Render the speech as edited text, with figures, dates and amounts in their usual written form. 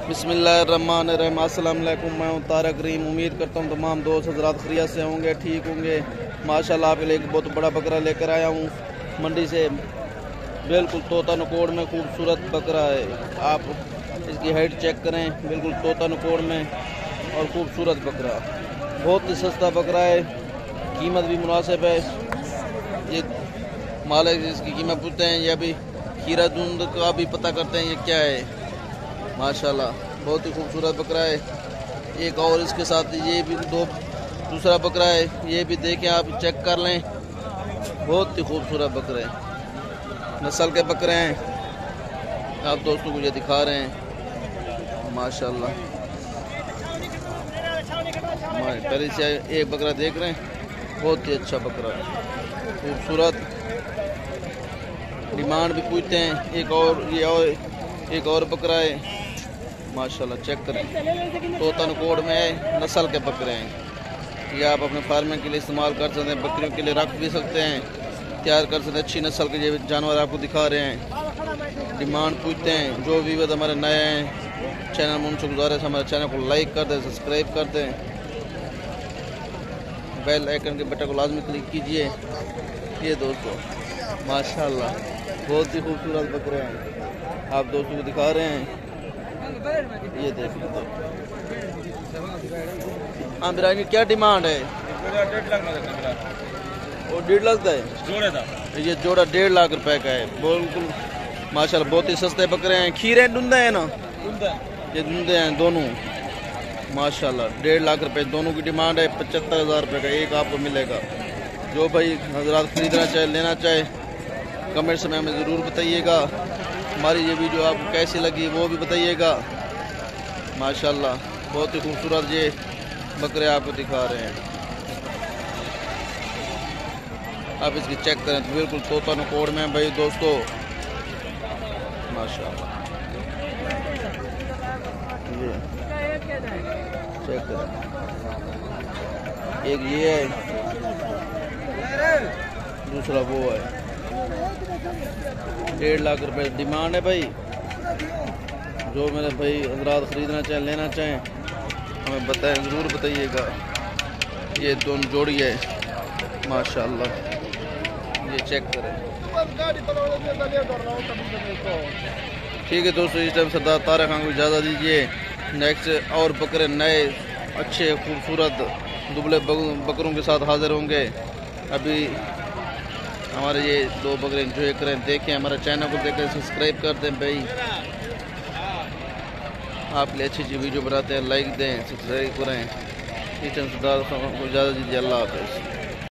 बिस्मिल्लाहिर्रहमानिर्रहीम। अस्सलाम वालेकुम। मैं हूं तारक रहीम। उम्मीद करता हूं तमाम दोस्त हजरात खैरियत से होंगे, ठीक होंगे। माशाल्लाह आप लिए एक बहुत बड़ा बकरा लेकर आया हूं मंडी से। बिल्कुल तोता नकोड़ में खूबसूरत बकरा है। आप इसकी हाइट चेक करें, बिल्कुल तोता नकोड़ में और खूबसूरत बकरा, बहुत ही सस्ता बकरा है, कीमत भी मुनासिब है। ये मालिक इसकी कीमत पूछते हैं, या भी खीरा दूध का भी पता करते हैं ये क्या है। माशाल्लाह बहुत ही खूबसूरत बकरा है। एक और इसके साथ ये भी दूसरा बकरा है, ये भी देखें आप, चेक कर लें। बहुत ही खूबसूरत बकरे हैं, नस्ल के बकरे हैं। आप दोस्तों को ये दिखा रहे हैं माशाल्लाह। पहले से एक बकरा देख रहे हैं, बहुत ही अच्छा बकरा खूबसूरत। डिमांड भी पूछते हैं। एक और बकरा है माशाल्लाह, चेक करें। तोता नकोड़ में है, नस्ल के बकरे हैं। ये आप अपने फार्मिंग के लिए इस्तेमाल कर सकते हैं, बकरियों के लिए रख भी सकते हैं, तैयार कर सकते हैं। अच्छी नस्ल के ये जानवर आपको दिखा रहे हैं। डिमांड पूछते हैं। जो भी हमारे नए हैं चैनल में, उनसे गुजारिश हमारे चैनल को लाइक कर दें, सब्सक्राइब कर दें, बेल आइकन के बटन को लाजमी क्लिक कीजिए। ये दोस्तों माशाल्लाह बहुत ही खूबसूरत बकरे हैं, आप दोस्तों को दिखा रहे हैं। ये देख लो। हाँ बिराज की क्या डिमांड है? 1.5 लाख और 1.5 लाख का है जोड़े था। ये जोड़ा 1.5 लाख रुपए का है। बिल्कुल माशाल्लाह बहुत ही सस्ते बकरे हैं। खीरे डूंदे हैं ना, ये डूंदे हैं दोनों माशाल्लाह। 1.5 लाख रुपए दोनों की डिमांड है। 75,000 रुपये का एक आपको मिलेगा। जो भाई हजरात खरीदना चाहे, लेना चाहे, कमेंट्स में हमें ज़रूर बताइएगा। हमारी ये वीडियो आपको कैसी लगी वो भी बताइएगा। माशाल्लाह बहुत ही खूबसूरत ये बकरे आपको दिखा रहे हैं। आप इसकी चेक करें तो बिल्कुल तोता नकोड़ में भाई दोस्तों माशाल्लाह। ये चेक करें, एक ये है, दूसरा वो है। 1.5 लाख रुपए डिमांड है भाई। जो मेरे भाई हजरात खरीदना चाहें, लेना चाहें, हमें बताएं, ज़रूर बताइएगा। ये दोनों जोड़ी है माशाल्लाह, ये चेक करें। ठीक है दोस्तों, इस टाइम सरदार तारक खान को इजाज़त दीजिए। नेक्स्ट और बकरे नए अच्छे खूबसूरत दुबले बकरों के साथ हाजिर होंगे। अभी हमारे ये 2 बकरे एंजॉय करें, देखें, हमारे चैनल को देखें, सब्सक्राइब कर दें भाई। आप लिए अच्छी वीडियो बनाते हैं, लाइक दें, सब्सक्राइब करें। इस टाइम सरदार खान को इजाज़त दीजिए। अल्लाह हाफ़िज़।